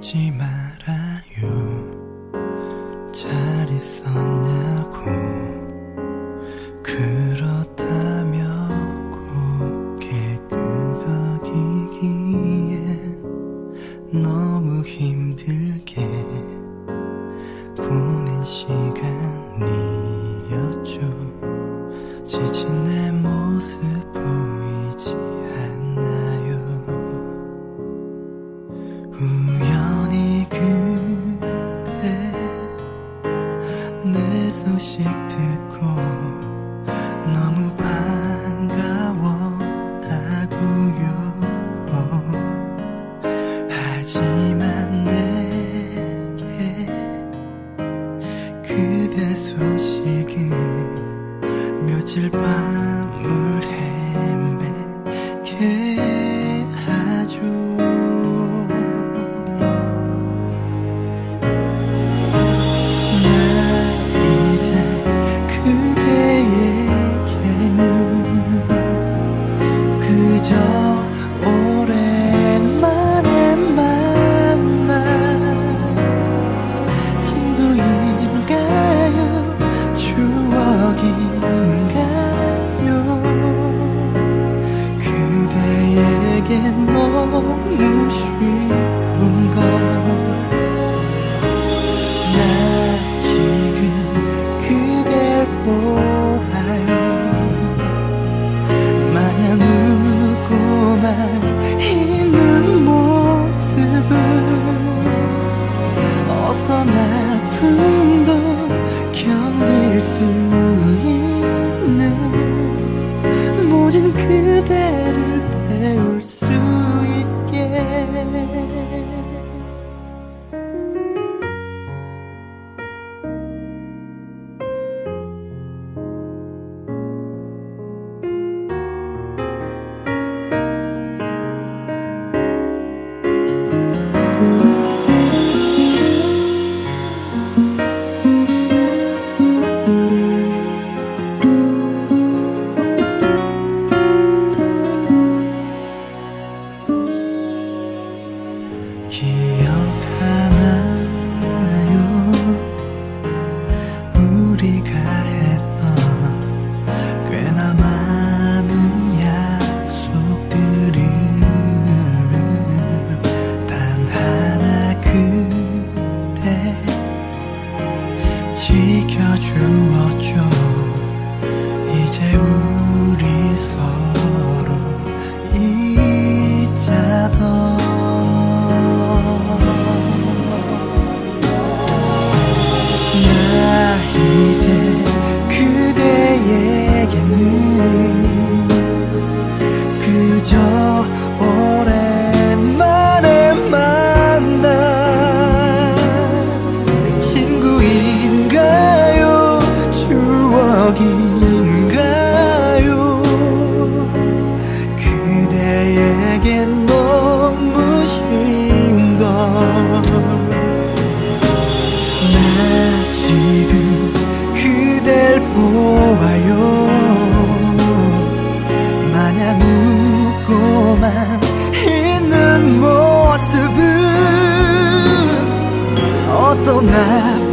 묻지 말아요. 잘 있었냐고. 그렇다며 고개 끄덕이기엔 너무 힘들게 보낸 시간이었죠. 지친 내 모습 보이지 않나요? 우연히 그때 내 소식 듣고 너무 반가웠다고요. 하지만 내게 그대 소식은 며칠 밤을 헤매게 하죠. 나 이제 그대에게는 그저 오랜만에 만난 친구인가요? 추억인가요? 그대에겐 너무 쉬운 걸. 나 지금 그댈 보아요. 마냥 웃고만 있는 모습은 어떤 아픔도 견딜 수 있는 모진 그대를 배울 수 있게. 기억하나요? 우리가 했던 꽤나 많은 약속들을 단 하나 그대 지켜주었죠. 이제 우리 서로 잊자던 나 이제 그대에게는 그저 오랜만에 만난 친구인가요? 추억인가요? 그대에겐 너무 쉬운 걸. 나 지금 그댈 보아요. 마냥 웃고만 있는 모습은 어떤